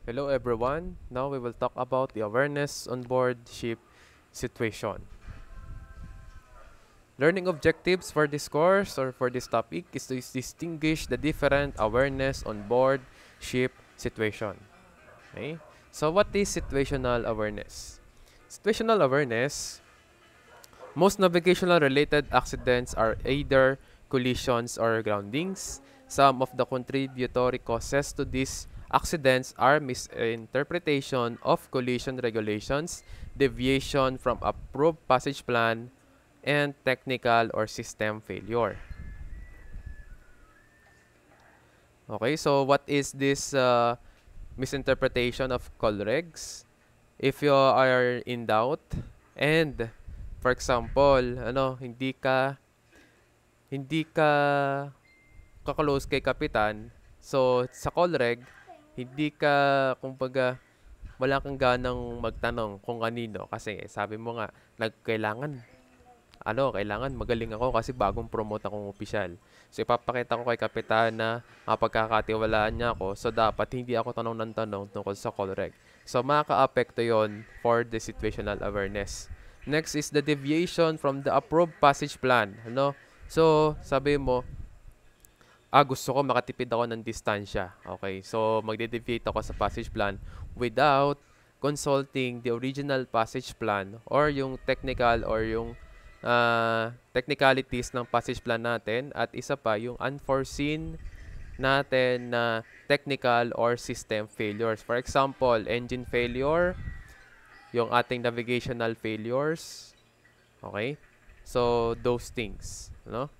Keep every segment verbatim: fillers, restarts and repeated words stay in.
Hello everyone. Now we will talk about the awareness on board ship situation. Learning objectives for this course or for this topic is to distinguish the different awareness on board ship situation. Okay? So what is situational awareness? Situational awareness, most navigational related accidents are either collisions or groundings. Some of the contributory causes to these accidents are misinterpretation of collision regulations, deviation from approved passage plan, and technical or system failure. Okay, so what is this uh, misinterpretation of colregs? If you are in doubt and for example, ano, hindi ka hindi ka kaklose kay kapitan, so sa colreg, hindi ka kumbaga wala kang ganang magtanong kung kanino kasi sabi mo nga nagkailangan ano, kailangan magaling ako kasi bagong promote akong opisyal. So ipapakita ko kay kapitan na mapagkakatiwalaan niya ako, so dapat hindi ako tanong ng tanong tungkol sa colreg. So makaka-apekto yon for the situational awareness. Next is the deviation from the approved passage plan. Ano? So, sabi mo, ah, gusto ko makatipid ako ng distansya. Okay, so magde-deviate ako sa passage plan without consulting the original passage plan or yung technical or yung uh, technicalities ng passage plan natin at isa pa yung unforeseen natin na technical or system failures. For example, engine failure, yung ating navigational failures. Okay? So, those things. No?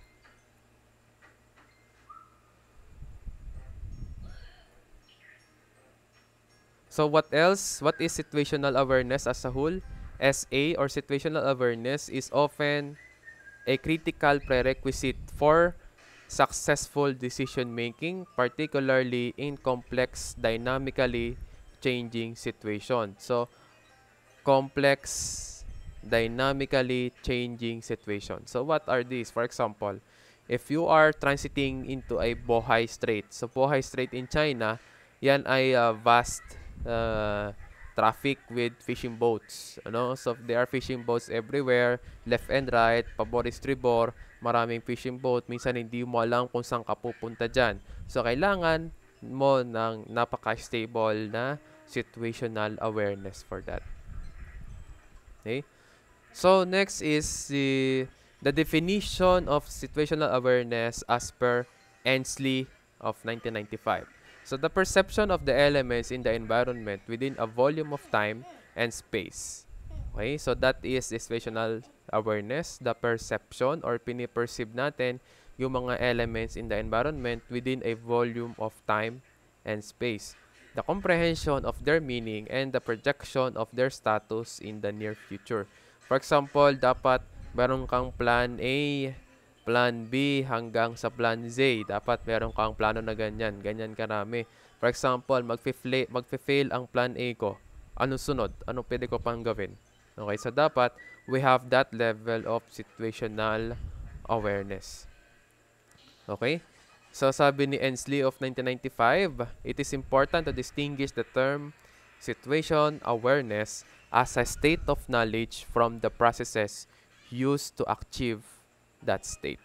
So, what else? What is situational awareness as a whole? S A or situational awareness is often a critical prerequisite for successful decision making, particularly in complex, dynamically changing situations. So, complex, dynamically changing situation. So, what are these? For example, if you are transiting into a Bohai Strait. So, Bohai Strait in China, yan ay uh, vast uh, traffic with fishing boats. Ano? So, there are fishing boats everywhere, left and right, pabor estribor, maraming fishing boat. Minsan, hindi mo alam kung saan ka pupunta dyan. So, kailangan mo ng napaka-stable na situational awareness for that. Okay? So, next is the, the definition of situational awareness as per Ainsley of nineteen ninety-five. So, the perception of the elements in the environment within a volume of time and space. Okay? So, that is the situational awareness, the perception or piniperceive natin yung mga elements in the environment within a volume of time and space. The comprehension of their meaning and the projection of their status in the near future. For example, dapat meron kang plan A, plan B, hanggang sa plan Z. Dapat meron kang plano na ganyan. Ganyan karami. For example, magfe-fail magfe ang plan A ko. Anong sunod? Anong pwede ko pang gawin? Okay, so dapat we have that level of situational awareness. Okay? So, sabi ni Ainsley of nineteen ninety-five, it is important to distinguish the term situation awareness as a state of knowledge from the processes used to achieve that state.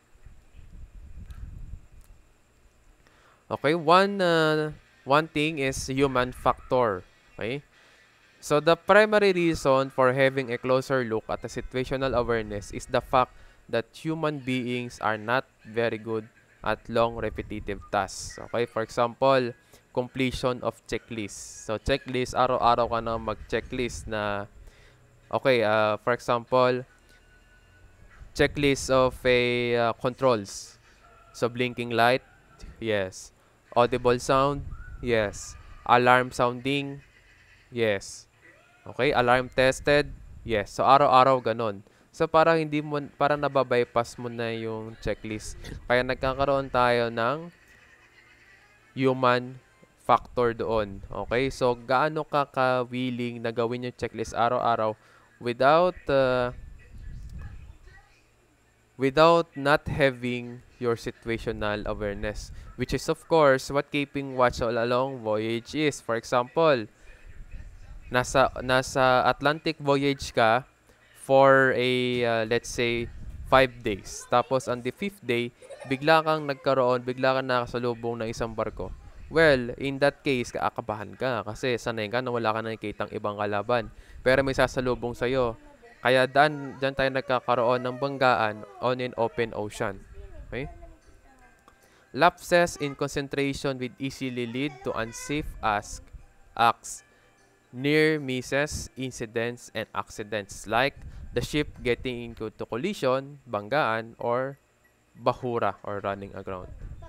Okay, one, uh, one thing is human factor. Okay? So, the primary reason for having a closer look at the situational awareness is the fact that human beings are not very good at long repetitive tasks. Okay, for example, completion of checklist. So, checklist, araw-araw ka na mag-checklist na, okay, uh, for example, checklist of a uh, controls. So, blinking light, yes. Audible sound, yes. Alarm sounding, yes. Okay, alarm tested, yes. So, araw-araw ganon. So, parang hindi mo, parang nababypass mo na yung checklist. Kaya nagkakaroon tayo ng human factor doon. Okay? So, gaano ka ka-willing na gawin yung checklist araw-araw without uh, without not having your situational awareness, which is of course what keeping watch all along voyage is. For example, nasa nasa Atlantic voyage ka for a uh, let's say five days. Tapos on the fifth day, bigla kang nagkaroon, bigla kang nakasalubong ng isang barko. Well, in that case, kaakabahan ka kasi sanay ka na wala ka nakikitang ibang kalaban. Pero may sasalubong sa'yo. Kaya daan, dyan tayo nagkakaroon ng banggaan on an open ocean. Okay? Lapses in concentration will easily lead to unsafe ask, acts, near misses, incidents, and accidents like the ship getting into collision, banggaan, or bahura or running aground.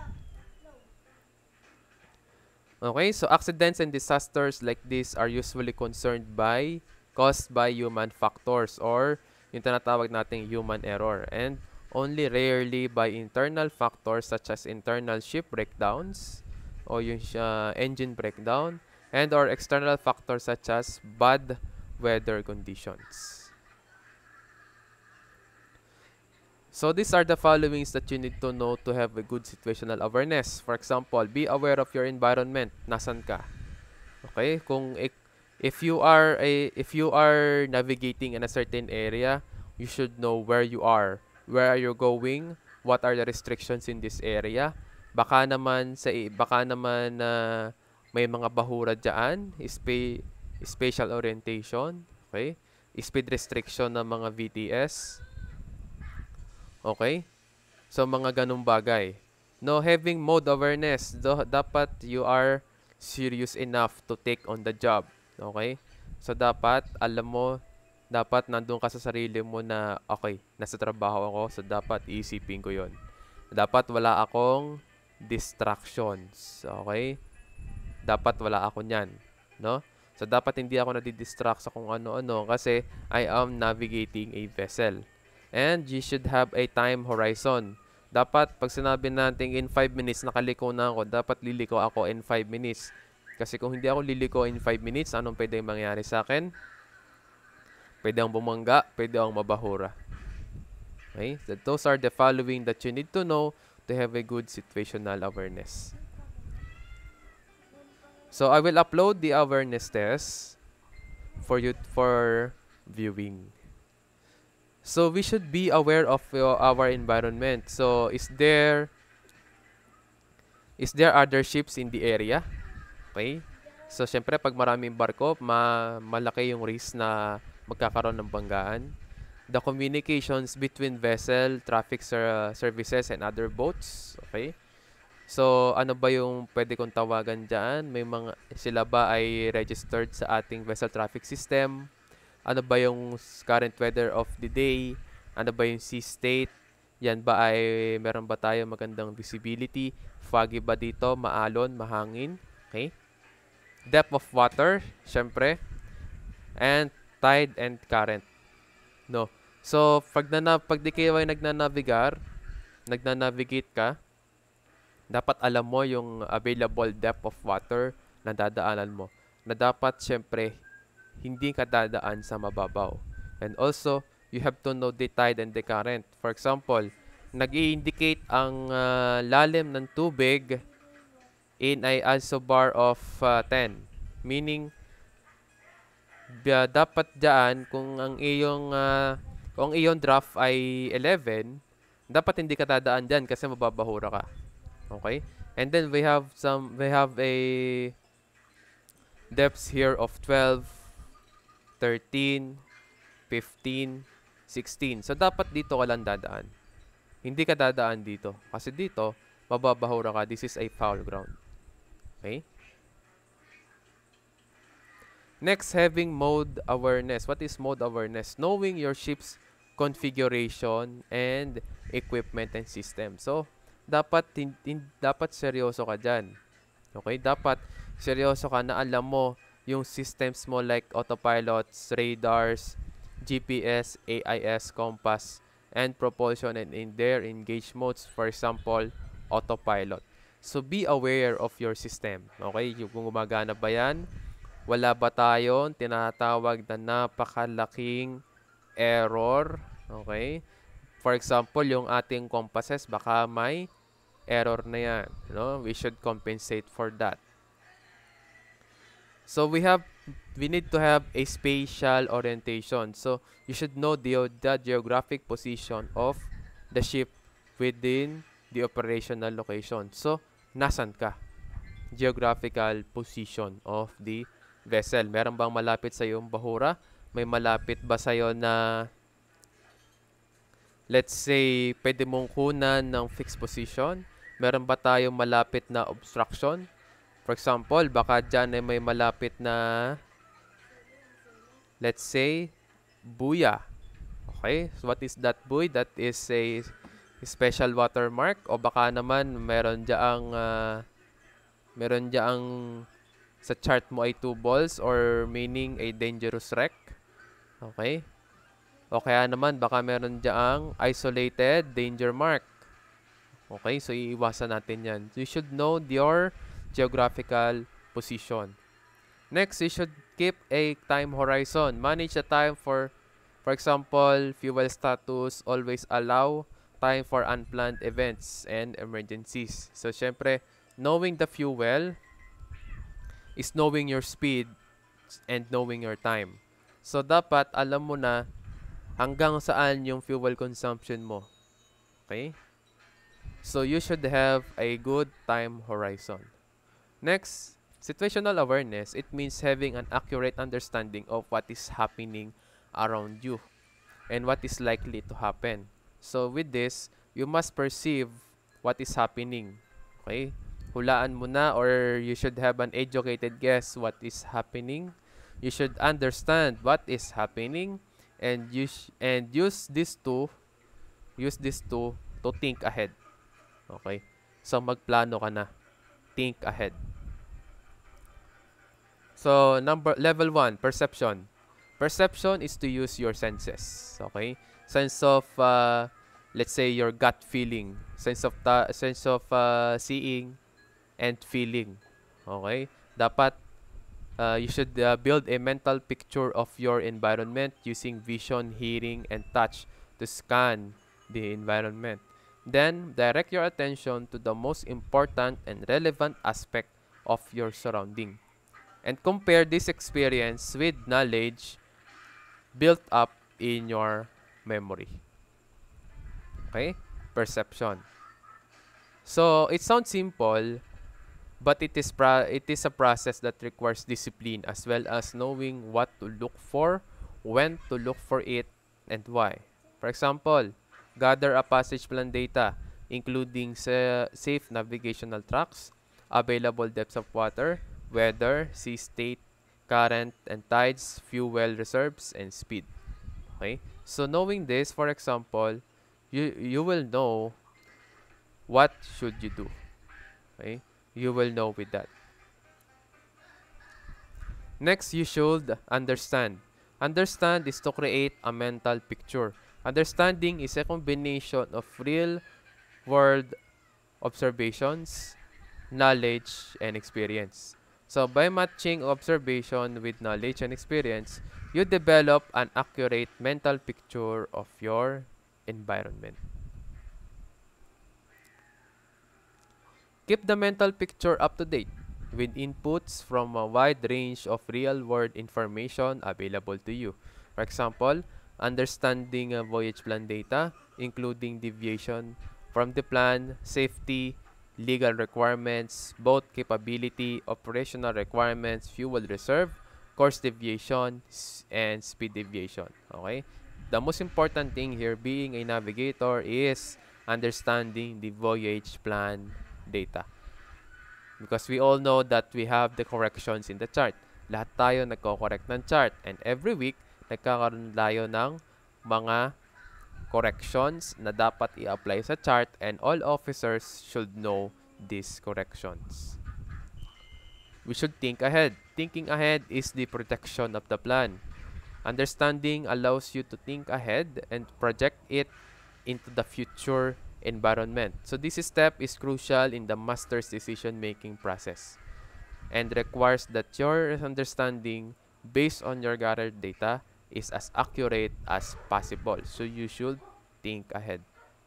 Okay, so accidents and disasters like this are usually concerned by, caused by human factors or yung tinatawag nating human error, and only rarely by internal factors such as internal ship breakdowns o yung uh, engine breakdown, and or external factors such as bad weather conditions. So these are the followings that you need to know to have a good situational awareness. For example, be aware of your environment. Nasan ka? Okay? Kung if you are a if you are navigating in a certain area, you should know where you are. Where are you going? What are the restrictions in this area? Baka naman sa baka naman uh, may mga bahura diyan, spa, spatial orientation, okay? Speed restriction ng mga V T S. Okay? So, mga ganung bagay. No, having mode awareness, do, dapat you are serious enough to take on the job. Okay? So, dapat, alam mo, dapat nandun ka sa sarili mo na, okay, nasa trabaho ako, so dapat iisipin ko yon. Dapat wala akong distractions. Okay? Dapat wala ako niyan. No? So, dapat hindi ako nadidistract sa kung ano-ano kasi I am navigating a vessel. And you should have a time horizon. Dapat, pag sinabi natin in five minutes, nakaliko na ako, dapat liliko ako in five minutes. Kasi kung hindi ako liliko in five minutes, anong pwede mangyari sa akin? Pwede akong bumangga, pwede akong mabahura. Okay? So those are the following that you need to know to have a good situational awareness. So I will upload the awareness test for you for viewing. So we should be aware of uh, our environment. So is there is there other ships in the area? Okay? So syempre pag maraming barko, ma malaki yung risk na magkakaroon ng banggaan. The communications between vessel, traffic ser services and other boats, okay? So ano ba yung pwede kong tawagan diyan? May mga sila ba ay registered sa ating vessel traffic system? Ano ba yung current weather of the day? Ano ba yung sea state? Yan ba ay meron ba tayo magandang visibility? Foggy ba dito? Maalon? Mahangin? Okay? Depth of water, syempre. And tide and current. No. So, pag, na, pag di kayo ay nagnanavigar, nagnanavigate ka, dapat alam mo yung available depth of water na dadaanan mo. Na dapat, syempre, hindi ka dadaan sa mababaw. And also, you have to know the tide and the current. For example, nag-i-indicate ang uh, lalim ng tubig in a isobar of uh, ten. Meaning, uh, dapat dyan, kung ang iyong, uh, kung ang iyong draft ay eleven, dapat hindi ka dadaan dyan kasi mababahura ka. Okay? And then, we have some, we have a depths here of twelve, thirteen, fifteen, sixteen. So, dapat dito ka lang dadaan. Hindi ka dadaan dito. Kasi dito, mababahura ka. This is a foul ground. Okay? Next, having mode awareness. What is mode awareness? Knowing your ship's configuration and equipment and system. So, dapat, in, in, dapat seryoso ka dyan. Okay? Dapat seryoso ka na alam mo yung systems mo like autopilots, radars, G P S, A I S, compass, and propulsion and in their engaged modes. For example, autopilot. So, be aware of your system. Okay? Yung kung gumagana ba yan, wala ba tayong tinatawag na napakalaking error? Okay? for example, yung ating compasses, baka may error na yan. No? We should compensate for that. So we have, we need to have a spatial orientation. So you should know the, the geographic position of the ship within the operational location. So, nasan ka? Geographical position of the vessel. Meron bang malapit sa iyong bahura? May malapit ba sa iyo na, let's say, pwede mong kunan ng fixed position? Meron ba tayong malapit na obstruction? For example, baka dyan ay may malapit na, let's say, buya. Okay? So, what is that buoy? That is a special watermark. O baka naman, meron dyang, uh, meron dyang sa chart mo ay two balls or meaning a dangerous wreck. Okay? O kaya naman, baka meron dyang isolated danger mark. Okay? So, iiwasan natin yan. So, you should know your geographical position. Next, you should keep a time horizon. Manage the time for, for example, fuel status. Always allow time for unplanned events and emergencies. So, syempre, knowing the fuel is knowing your speed and knowing your time. So, dapat alam mo na hanggang saan yung fuel consumption mo. Okay? So, you should have a good time horizon. Next, situational awareness. It means having an accurate understanding of what is happening around you and what is likely to happen. So, with this, you must perceive what is happening. Okay? Hulaan mo na or you should have an educated guess what is happening. You should understand what is happening and use and use this to use this to to think ahead. Okay? So magplano ka na. Think ahead. So number level one, perception. Perception is to use your senses. Okay? Sense of uh, let's say your gut feeling, sense of ta sense of uh, seeing and feeling. Okay? Dapat uh, you should uh, build a mental picture of your environment using vision, hearing, and touch to scan the environment. Then, direct your attention to the most important and relevant aspect of your surrounding. And compare this experience with knowledge built up in your memory. Okay? Perception. So, it sounds simple, but it is pra it is a process that requires discipline as well as knowing what to look for, when to look for it, and why. For example, gather a passage plan data, including sa safe navigational tracks, available depths of water, weather, sea state, current and tides, fuel reserves, and speed. Okay? So knowing this, for example, you you will know what should you do. Okay? You will know with that. Next, you should understand. Understand is to create a mental picture. Understanding is a combination of real-world observations, knowledge, and experience. So, by matching observation with knowledge and experience, you develop an accurate mental picture of your environment. Keep the mental picture up to date with inputs from a wide range of real-world information available to you. For example, understanding uh, voyage plan data, including deviation from the plan, safety, legal requirements, boat capability, operational requirements, fuel reserve, course deviation, and speed deviation. Okay? The most important thing here being a navigator is understanding the voyage plan data. Because we all know that we have the corrections in the chart. Lahat tayo nagko-correct ng chart. And every week, nagkakaroon tayo ng mga corrections na dapat i-apply sa chart. And all officers should know these corrections. We should think ahead. Thinking ahead is the protection of the plan. Understanding allows you to think ahead and project it into the future environment. So this step is crucial in the master's decision-making process and requires that your understanding based on your gathered data is as accurate as possible. So you should think ahead.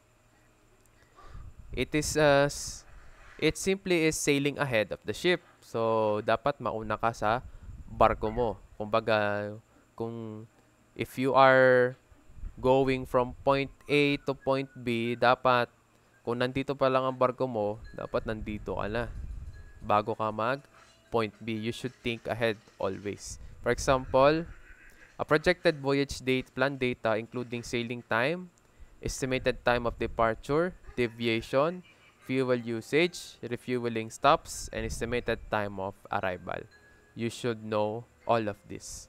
It is uh, it simply is sailing ahead of the ship. So dapat mauna ka sa barko mo. Kumbaga, kung if you are going from point A to point B, dapat kung nandito pa lang ang barko mo, dapat nandito ka na bago ka mag point B. You should think ahead always. For example, a projected voyage date, planned data including sailing time, estimated time of departure, deviation, fuel usage, refueling stops, and estimated time of arrival. You should know all of this.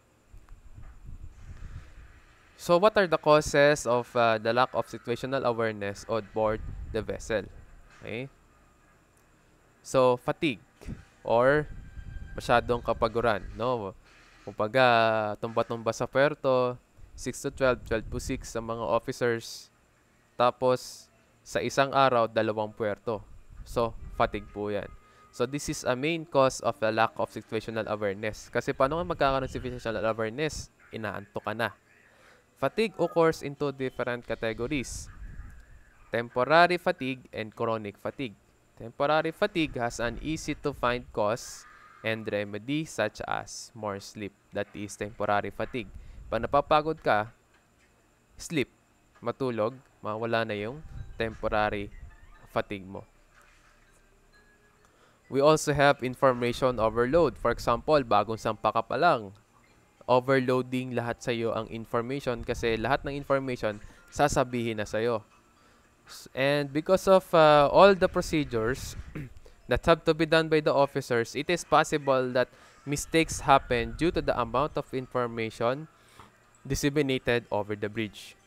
So what are the causes of uh, the lack of situational awareness on board the vessel? Okay? So fatigue or masyadong kapaguran, no? Kumbaga, tumba-tumba sa puerto, six to twelve, twelve to six sa mga officers. Tapos, sa isang araw, dalawang puerto. So, fatigue po yan. So, this is a main cause of the lack of situational awareness. Kasi paano nga magkakaroon ng situational awareness? Inaantok ka na. Fatigue occurs into different categories. Temporary fatigue and chronic fatigue. Temporary fatigue has an easy-to-find cause and remedy such as more sleep. That is temporary fatigue. Pag napapagod ka, sleep, matulog, mawala na yung temporary fatigue mo. We also have information overload. For example, bagong sampa ka pa lang, overloading lahat sa iyo ang information kasi lahat ng information sasabihin na sa iyo. And because of uh, all the procedures that have to be done by the officers, it is possible that mistakes happen due to the amount of information disseminated over the bridge.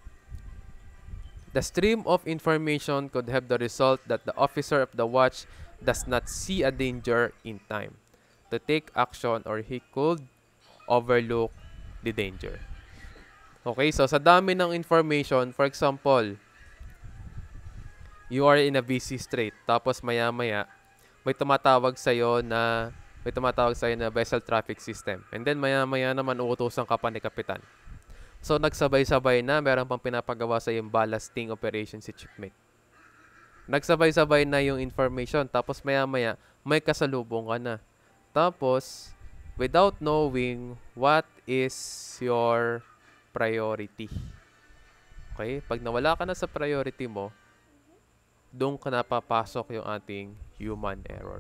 The stream of information could have the result that the officer of the watch does not see a danger in time to take action, or he could overlook the danger. Okay, so sa dami ng information, for example, you are in a busy strait, tapos maya-maya, may tumatawag sa'yo na, may tumatawag sa'yo na vessel traffic system. And then maya-maya naman uutusan ka pa ni Kapitan. So, nagsabay-sabay na, meron pang pinapagawa sa yung ballasting operation si shipmate. Nagsabay-sabay na yung information, tapos maya-maya, may kasalubong ka na. Tapos, without knowing what is your priority. Okay? Pag nawala ka na sa priority mo, doon ka napapasok yung ating human error.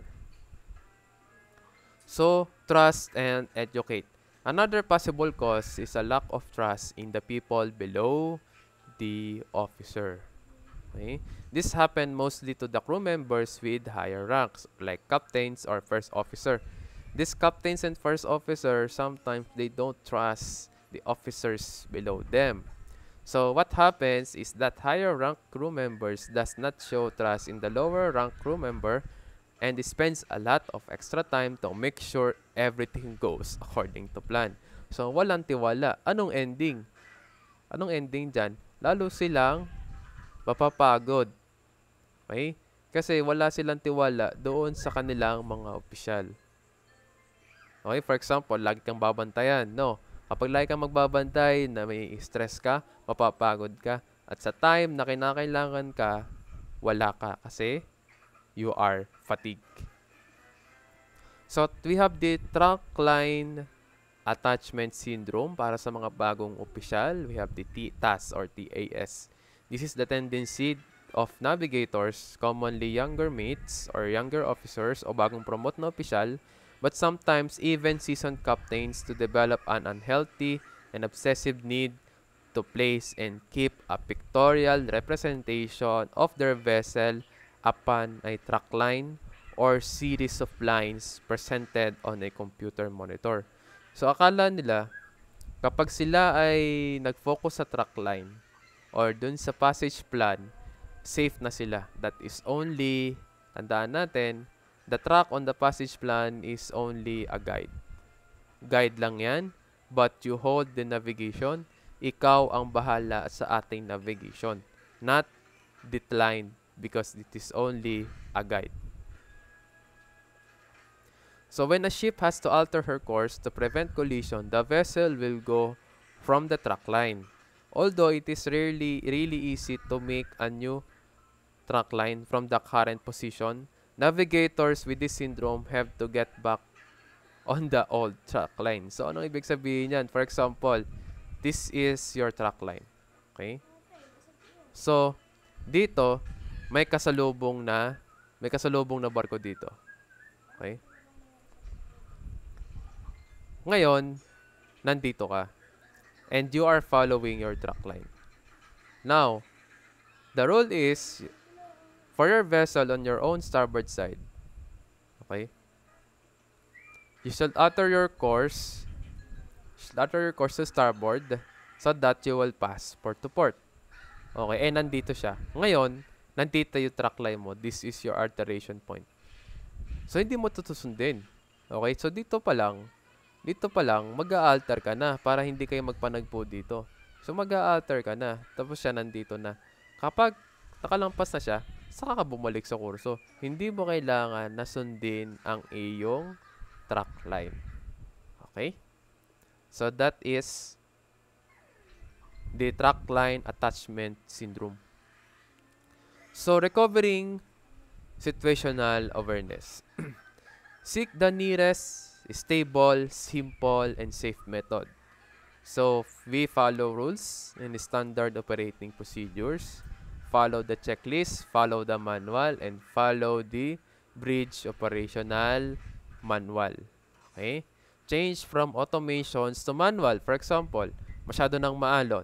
So, trust and educate. Another possible cause is a lack of trust in the people below the officer. Okay? This happened mostly to the crew members with higher ranks, like captains or first officer. These captains and first officers, sometimes they don't trust the officers below them. So what happens is that higher rank crew members does not show trust in the lower rank crew member and spends a lot of extra time to make sure everything goes according to plan. So walang tiwala. Anong ending? Anong ending dyan? Lalo silang mapapagod. Okay? Kasi wala silang tiwala doon sa kanilang mga opisyal. Okay? For example, lagi kang babantayan. No? Kapag lagi kang magbabantay na may stress ka, mapapagod ka. At sa time na kinakailangan ka, wala ka kasi you are fatigued. So, we have the trunk line attachment syndrome para sa mga bagong opisyal. We have the T A S or T A S. This is the tendency of navigators, commonly younger mates or younger officers o bagong promote na opisyal, but sometimes even seasoned captains, to develop an unhealthy and obsessive need to place and keep a pictorial representation of their vessel upon a track line or series of lines presented on a computer monitor. So, akala nila, kapag sila ay nag-focus sa track line or dun sa passage plan, safe na sila. That is only, tandaan natin, the track on the passage plan is only a guide. Guide lang yan, but you hold the navigation. Ikaw ang bahala sa ating navigation, not declined, because it is only a guide. So when a ship has to alter her course to prevent collision, the vessel will go from the track line. Although it is really, really easy to make a new track line from the current position, navigators with this syndrome have to get back on the old track line. So, anong ibig sabihin yan? For example, this is your track line. Okay? So, dito, may kasalubong na, may kasalubong na barko dito. Okay? Ngayon, nandito ka. And you are following your track line. Now, the rule is, for your vessel on your own starboard side, okay, you should alter your course, you should alter your course to starboard so that you will pass port to port. Okay, eh, nandito siya. Ngayon, nandito yung track line mo. This is your alteration point. So, hindi mo tutusundin. Okay, so dito pa lang, dito pa lang, mag-a-alter ka na para hindi kayo magpanagpo dito. So, mag-a-alter ka na. Tapos siya nandito na. Kapag nakalampas na siya, saka ka bumalik sa kurso. Hindi mo kailangan na sundin ang iyong track line. Okay? So, that is the track line attachment syndrome. So, recovering situational awareness. Seek the nearest stable, simple, and safe method. So, we follow rules and standard operating procedures, follow the checklist, follow the manual, and follow the bridge operational manual. Okay? Change from automations to manual. For example, masyado nang maalon.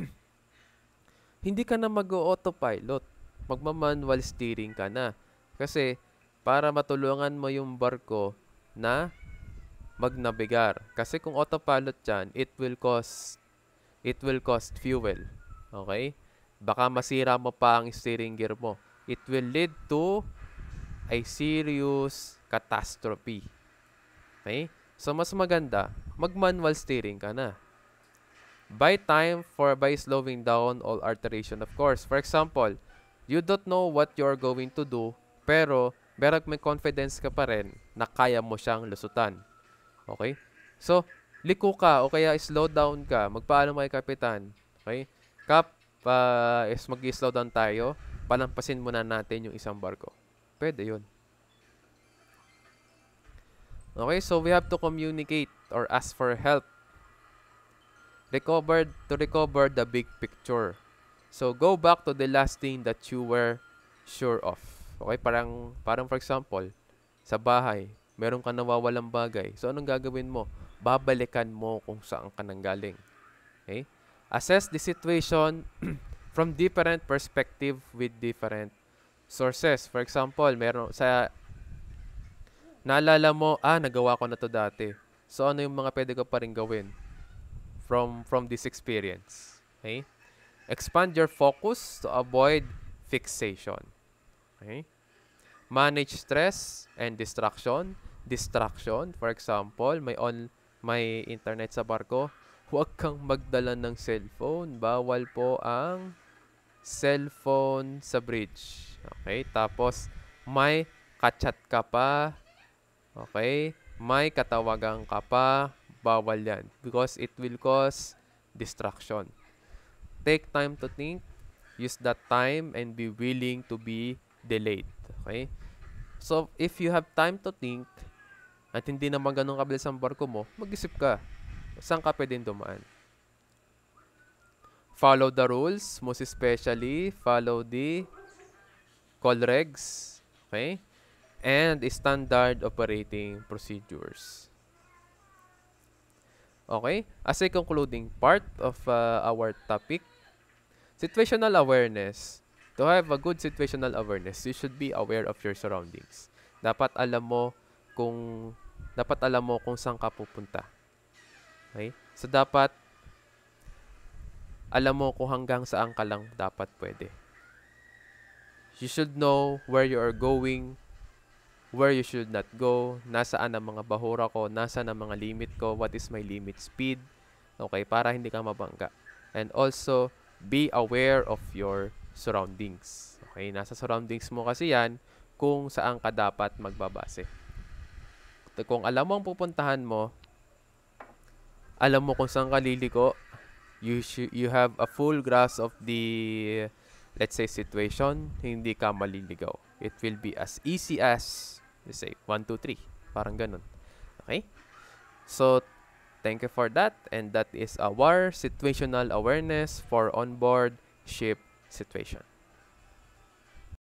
Hindi ka na mag-autopilot. Magma-manual steering ka na. Kasi, para matulungan mo yung barko na magnabigar. Kasi kung autopilot yan, it will cost, it will cost fuel. Okay? Baka masira mo pa ang steering gear mo. It will lead to a serious catastrophe. Okay? So, mas maganda, mag-manual steering ka na. Buy time for by slowing down all alteration, of course. For example, you don't know what you're going to do, pero meron may confidence ka pa rin na kaya mo siyang lusutan. Okay? So, liko ka o kaya slow down ka. Magpaalam kay kapitan. Okay? Kap, uh, is mag-slow down tayo. Palampasin muna natin yung isang barko. Pwede yun. Okay? So, we have to communicate or ask for help. Recover, to recover the big picture. So, go back to the last thing that you were sure of. Okay? Parang, parang for example, sa bahay, meron ka nawawalang bagay. So, anong gagawin mo? Babalikan mo kung saan ka nanggaling. Okay? Assess the situation from different perspective with different sources. For example, meron sa naalala mo, ah, nagawa ko na to dati. So, ano yung mga pwede ko pa rin gawin from from this experience? Okay? Expand your focus to avoid fixation. Okay? Manage stress and distraction. Distraction, for example, may on may internet sa barko, huwag kang magdala ng cellphone. Bawal po ang cellphone sa bridge. Okay? Tapos, may kachat ka pa. Okay? May katawagan ka pa. Bawal yan. Because it will cause distraction. Take time to think. Use that time and be willing to be delayed. Okay? So, if you have time to think at hindi naman ganun kabilis ang barko mo, mag-isip ka. Saan ka pwedeng dumaan? Follow the rules. Most especially, follow the call regs. Okay? And standard operating procedures. Okay? As a concluding part of uh, our topic, situational awareness. To have a good situational awareness, you should be aware of your surroundings. Dapat alam mo kung dapat alam mo kung saan ka pupunta. Okay? So dapat alam mo kung hanggang saan ka lang dapat pwede. You should know where you are going, where you should not go, nasaan ang mga bahura ko, nasaan ang mga limit ko, what is my limit speed, okay, para hindi ka mabangga. And also, be aware of your surroundings. Okay, nasa surroundings mo kasi yan kung saan ka dapat magbabase. Kung alam mo ang pupuntahan mo, alam mo kung saan ka liliko, you should you have a full grasp of the, let's say, situation, hindi ka maliligaw. It will be as easy as, let's say, one, two, three. Parang ganun. Okay? So, thank you for that. And that is our situational awareness for onboard ship situation.